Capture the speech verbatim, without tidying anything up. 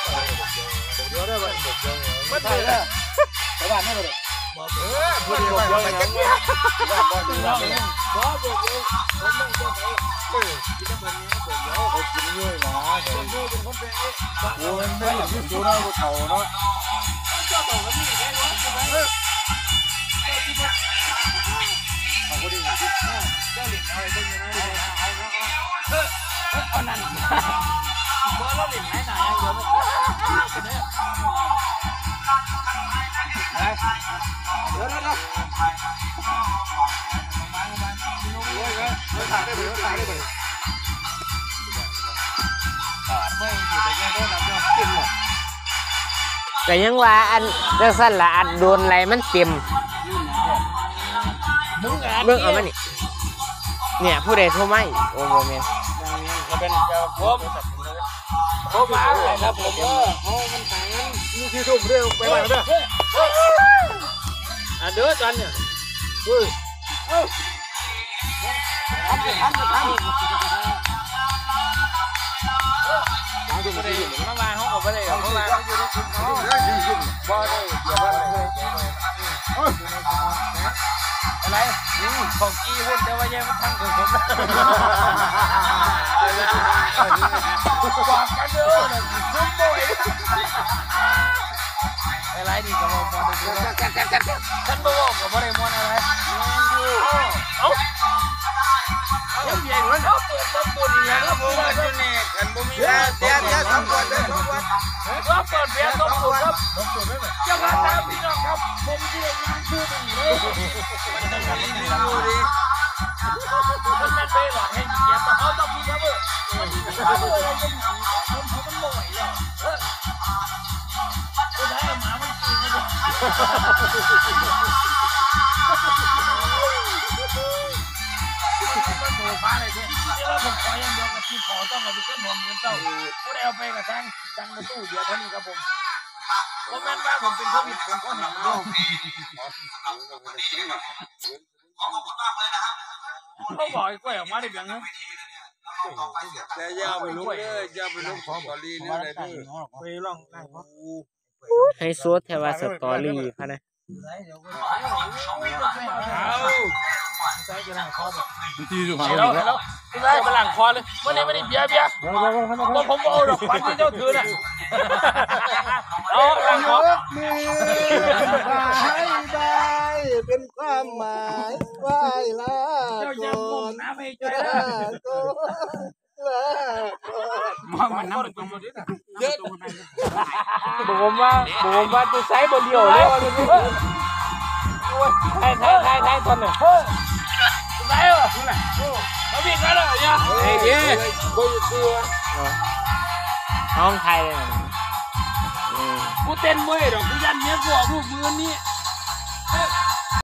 เดี๋ยวได้ไหมมันเลยไปบ้านไม่เลยบอกเออคนเดียวไปไปกันเนี่ยบ้านบ้านเดียวเลยบอกบอกเลยผมไม่ได้ไปเออกินแบบนี้ผมเดี๋ยวเขากินเยอะนะคนดูเป็นคนเป็นโอ้ยไม่อยากที่สุดนะกูเถ่าเนาะเจ้าเต่ามันมีแค่ร้อนใช่ไหมเออเอาคนดีนะเจ้าหลิงเอาไปยังไงเอาเอาเออเอานั่นบอลเราหลิงไหนไหนเดี๋ยวมันเดี๋ยวเดี๋ยวเดี๋ยวถ่ายได้ไหมถ่ายได้ไหมไม่อยู่ในแง่โดนแล้วจะขึ้นหรอแต่ยังว่าอันเรื่องสั้นละอันโดนอะไรมันเต็มเรื่องเอามานี่เนี่ยผู้ใดโทรไม่โอ้โหเมนจะเป็นจะผมผมมาอะไรครับผมเออโอ้มันต่างกันนี่ที่ทุ่มเร็วไปบ้านเด้ออ่ะเด้อจันเนี่ยเฮ้ยเอ้าทำทำทำทำมาวางเขาออกไปเลยเขาวางเขาอยู่ในชุดเขาได้ดีขึ้นบ่ได้เดี๋ยวบ่ได้อะไรของกี้หุ้นเดี๋ยวว่าแย่มันทั้งของผมบอกกันเด้อเนี่ยซุ่มบ่อยอะไรดีกับมอนดูฉันบ่บอกกับบ่ได้มอนอะไรเอ้าเดี๋ยวเปลี่ยนมันเอาเปิดต้นบุญอีกแล้วครับผมว่าจุเนตกันบ่มีแล้วเดี๋ยวเดี๋ยวต้องกดเลยต้องกดก็เปิดเปลี่ยนต้นบุญครับต้องกดได้ไหมเจ้าพระเจ้าพี่น้องครับผมที่ได้งานชื่อตรงนี้เลยมันต้องทำดีดูดิมันไม่ไปหรอกให้เกียรติเขาต้องมีครับเออมันมีครับเอออะไรกันคนเขามันบ่อยอ่ะเออก็ได้หมามันกินเลยมันโผล่ฟ้าเลยที่ที่ว่าผมขออย่างเดียวกับที่ขอต้องเอาไปเส้นหัวมือเจ้าผู้ใดเอาไปกับช่างจังมาตู้เดียวเท่านี้ครับผมผมแม่นว่าผมเป็นโควิดผมก็เห็นด้วยเขาบอกไอ้กล้วยออกมาได้เพียงนึงแต่ยาวไปลุกเลยยาวไปลุกของตอรี่นี่อะไรด้วยไปลองให้ซูดแทว่าสตอรี่พะนะทีสุดท้ายแล้วแล้วได้ไปหลังคอเลยวันนี้ไม่ได้เบียร์เบียร์ว่าผมเอาดอกฟันที่เจ้าถือน่ะเอาหลังคอมือให้ได้เป็นความหมายไหวละเจ้าอย่ามองน้ำให้ใจละมองมันน้ำตรงนี้นะเยอะผมว่าผมว่าจะใช้บนเดียวเลยไทยไทยไทยไทยทนเนี่ยไหนวะนี่แหละเขาวิ่งกันเลยเนี่ยเฮ้ยดิกูอยู่ตัวน้องไทยเลยกูเต้นมวยดอกกูยันเนี้ยกูออกลูกมือนี้